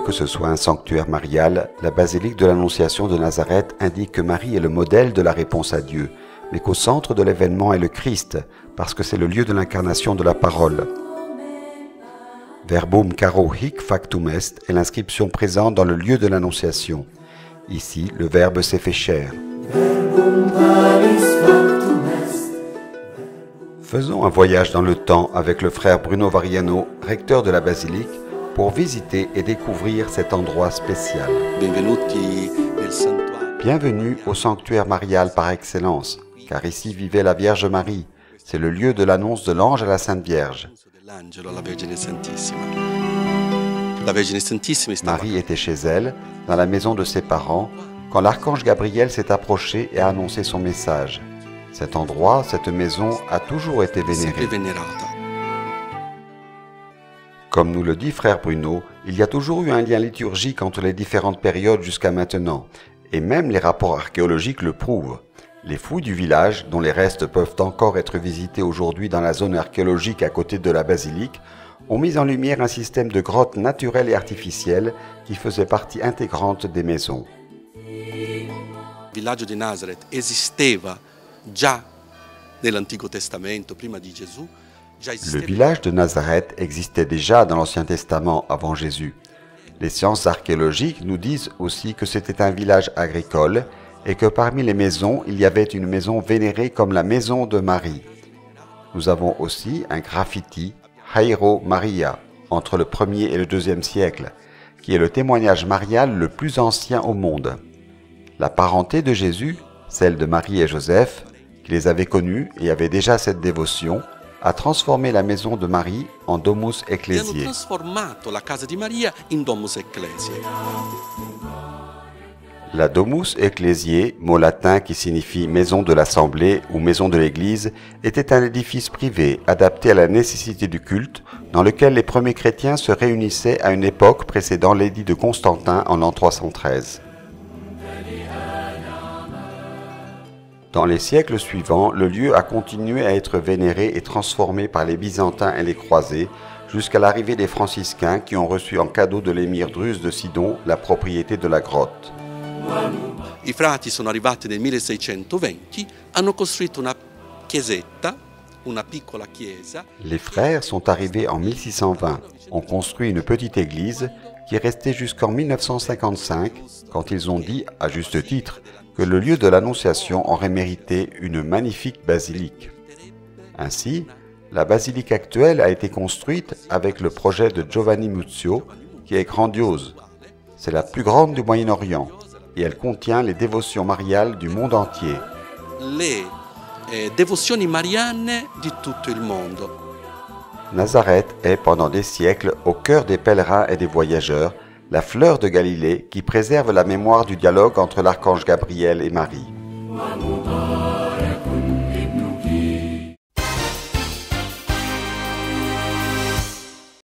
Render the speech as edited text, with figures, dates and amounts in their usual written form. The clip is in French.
que ce soit un sanctuaire marial, la basilique de l'Annonciation de Nazareth indique que Marie est le modèle de la réponse à Dieu, mais qu'au centre de l'événement est le Christ, parce que c'est le lieu de l'incarnation de la parole. Verbum caro hic factum est est l'inscription présente dans le lieu de l'Annonciation. Ici, le Verbe s'est fait chair. Faisons un voyage dans le temps avec le frère Bruno Variano, recteur de la basilique, pour visiter et découvrir cet endroit spécial. Bienvenue au sanctuaire marial par excellence, car ici vivait la Vierge Marie. C'est le lieu de l'annonce de l'ange à la Sainte Vierge. Marie était chez elle, dans la maison de ses parents, quand l'archange Gabriel s'est approché et a annoncé son message. Cet endroit, cette maison, a toujours été vénérée. Comme nous le dit frère Bruno, il y a toujours eu un lien liturgique entre les différentes périodes jusqu'à maintenant, et même les rapports archéologiques le prouvent. Les fouilles du village, dont les restes peuvent encore être visités aujourd'hui dans la zone archéologique à côté de la basilique, ont mis en lumière un système de grottes naturelles et artificielles qui faisait partie intégrante des maisons. Il villaggio di Nazareth esisteva già nell'Antico Testamento, prima di Gesù. Le village de Nazareth existait déjà dans l'Ancien Testament avant Jésus. Les sciences archéologiques nous disent aussi que c'était un village agricole et que parmi les maisons, il y avait une maison vénérée comme la maison de Marie. Nous avons aussi un graffiti Jairo Maria entre le 1er et le 2e siècle, qui est le témoignage marial le plus ancien au monde. La parenté de Jésus, celle de Marie et Joseph, qui les avaient connus et avaient déjà cette dévotion, a transformé la maison de Marie en Domus Ecclesiae. La Domus Ecclesiae, mot latin qui signifie maison de l'Assemblée ou maison de l'Église, était un édifice privé adapté à la nécessité du culte, dans lequel les premiers chrétiens se réunissaient à une époque précédant l'édit de Constantin en l'an 313. Dans les siècles suivants, le lieu a continué à être vénéré et transformé par les Byzantins et les croisés, jusqu'à l'arrivée des franciscains qui ont reçu en cadeau de l'émir Druze de Sidon la propriété de la grotte. I frati sono arrivati nel 1620, hanno costruito una chiesetta, una piccola chiesa. Les frères sont arrivés en 1620, ont construit une petite église qui est restée jusqu'en 1955, quand ils ont dit, à juste titre, que le lieu de l'Annonciation aurait mérité une magnifique basilique. Ainsi, la basilique actuelle a été construite avec le projet de Giovanni Muzio, qui est grandiose. C'est la plus grande du Moyen-Orient et elle contient les dévotions mariales du monde entier. Les devozioni mariane di tutto il mondo. Nazareth est pendant des siècles au cœur des pèlerins et des voyageurs, la fleur de Galilée qui préserve la mémoire du dialogue entre l'archange Gabriel et Marie.